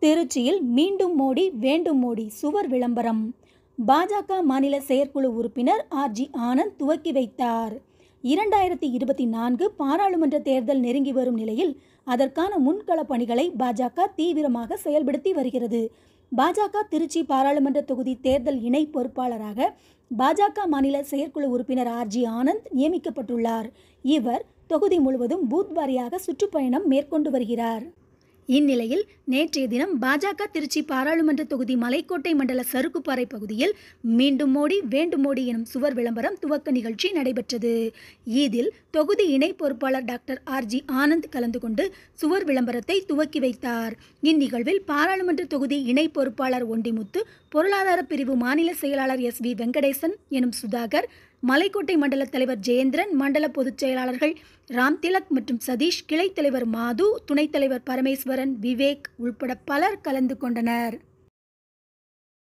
திருச்சியில் மீண்டும் மோடி வேண்டும் மோடி சுவர் விளம்பரம். பாஜக மாநில செயற்குழு உறுப்பினர் ஆர்ஜி ஆனந்த் துவக்கி வைத்தார். 2024 பாராளுமன்ற தேர்தல் நெருங்கி வரும் நிலையில் அதற்கான முன்கள பணிகளை பாஜக தீவிரமாக செயல்படுத்தி வருகிறது. பாஜக திருச்சி பாராளுமன்ற தொகுதி தேர்தல் இணை பொறுப்பாளராக பாஜக மாநில செயற்குழு உறுப்பினர் ஆர்ஜி ஆனந்த் நியமிக்கப்பட்டுள்ளார். இவர் தொகுதி முழுவதும் பூத் வாரியாக சுற்றுப்பயணம் மேற்கொண்டு வருகிறார். இந்நிலையில் நேற்றைய தினம் பாஜக திருச்சி பாராளுமன்ற தொகுதி மலைக்கோட்டை மண்டல சறுக்குப்பாறை பகுதியில் மீண்டும் மோடி வேண்டும் மோடி எனும் சுவர் விளம்பரம் துவக்க நிகழ்ச்சி நடைபெற்றது. இதில் தொகுதி இணை பொறுப்பாளர் டாக்டர் ஆர்ஜி ஆனந்த் கலந்து கொண்டு சுவர் விளம்பரத்தை துவக்கி வைத்தார். இந்நிகழ்வில் பாராளுமன்ற தொகுதி இணை பொறுப்பாளர் ஒண்டிமுத்து, பொருளாதார பிரிவு மாநில செயலாளர் SV வெங்கடேசன் எனும் சுதாகர், மலைக்கோட்டை மண்டல தலைவர் ஜெயேந்திரன், மண்டல பொதுச் செயலாளர்கள் ராம்திலக் மற்றும் சதீஷ், கிளை தலைவர் மாது, துணைத் தலைவர் பரமேஸ்வரன், விவேக் உள்பட பலர் கலந்து கொண்டனர்.